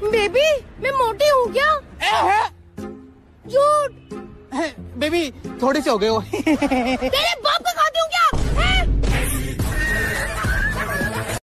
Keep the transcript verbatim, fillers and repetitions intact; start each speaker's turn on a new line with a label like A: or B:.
A: Baby मैं मोटी हूँ क्या? झूठ।
B: बेबी थोड़े से हो गए हो।
A: तेरे